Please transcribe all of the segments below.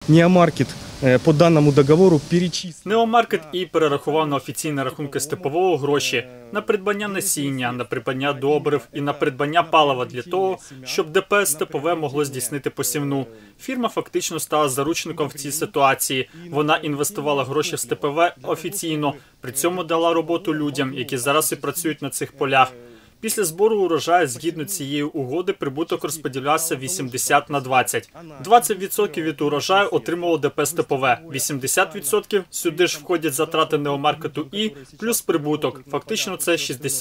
Неомаркет по даному договору перечислив. Неомаркет І перерахував на офіційні рахунки Степового гроші на придбання насіння, на придбання добрив і на придбання палива для того, щоб ДП «Степове» могло здійснити посівну. Фірма фактично стала заручником в цій ситуації. Вона інвестувала гроші в Степове офіційно, при цьому дала роботу людям, які зараз і працюють на цих полях. Після збору урожаю, згідно цієї угоди, прибуток розподілявся 80/20. 20% від урожаю отримало ДП «Степове», 80% сюди ж входять затрати Неомаркету І плюс прибуток. Фактично це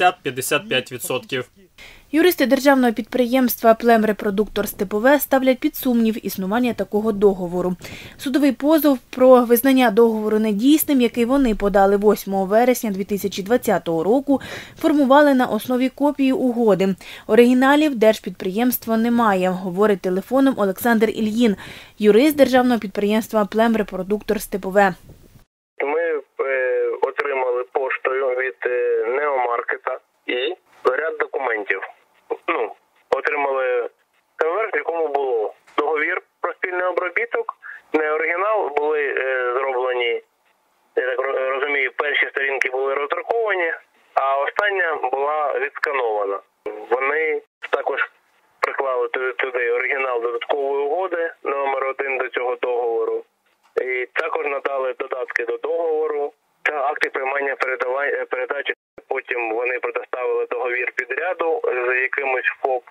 60-55%. Юристи державного підприємства «Племрепродуктор Степове» ставлять під сумнів існування такого договору. Судовий позов про визнання договору недійсним, який вони подали 8 вересня 2020 року, формували на основі копії угоди. Оригіналів держпідприємство не має, говорить телефоном Олександр Ільїн, юрист державного підприємства «Племрепродуктор Степове». Ми отримали поштою від Неомаркета і ряд документів. Отримали конверт, в якому було договір про спільний обробіток. Не оригінал, були зроблені, я так розумію, перші сторінки були роздруковані, а остання була відсканована. Вони також приклали туди оригінал додаткової угоди, номер 1 до цього договору. І також надали додатки до договору та акти приймання передачі. Потім вони предоставили договір підряду з якимось ФОП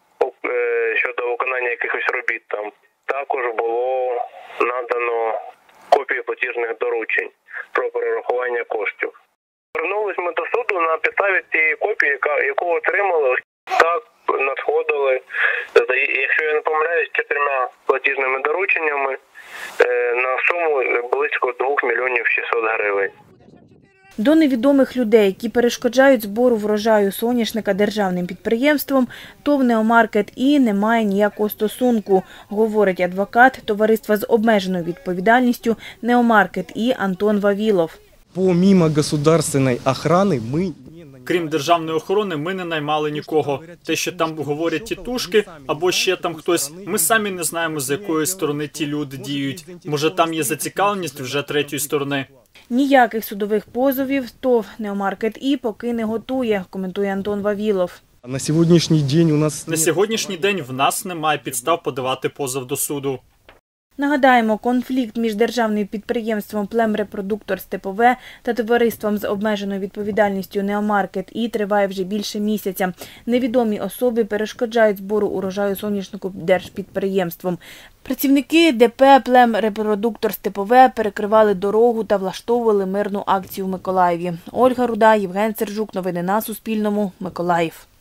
щодо виконання якихось робіт там. Також було надано копії платіжних доручень про перерахування коштів. Звернулись ми до суду на підставі цієї копії, яку отримали. Так надходили, якщо я не помиляюсь, 4 платіжними дорученнями на суму близько 2 мільйонів 600 гривень. До невідомих людей, які перешкоджають збору врожаю соняшника державним підприємством, ТОВ «Неомаркет І» не має ніякого стосунку, говорить адвокат товариства з обмеженою відповідальністю «Неомаркет І» Антон Вавілов. Помимо государственной охраны мы... Крім державної охорони, ми не наймали нікого. Те, що там говорять тітушки, або ще там хтось, ми самі не знаємо, з якої сторони ті люди діють. Може, там є зацікавленість вже третьої сторони. Ніяких судових позовів ТОВ «Неомаркет І» поки не готує, коментує Антон Вавілов. На сьогоднішній день у нас... На сьогоднішній день в нас немає підстав подавати позов до суду. Нагадаємо, конфлікт між державним підприємством «Племрепродуктор Степове» та товариством з обмеженою відповідальністю «Неомаркет І» триває вже більше місяця. Невідомі особи перешкоджають збору урожаю соняшнику держпідприємством. Працівники ДП «Племрепродуктор Степове» перекривали дорогу та влаштовували мирну акцію в Миколаєві. Ольга Руда, Євген Сержук. Новини на Суспільному. Миколаїв.